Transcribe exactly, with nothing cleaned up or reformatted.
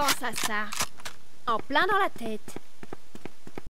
pense à ça. En plein dans la tête.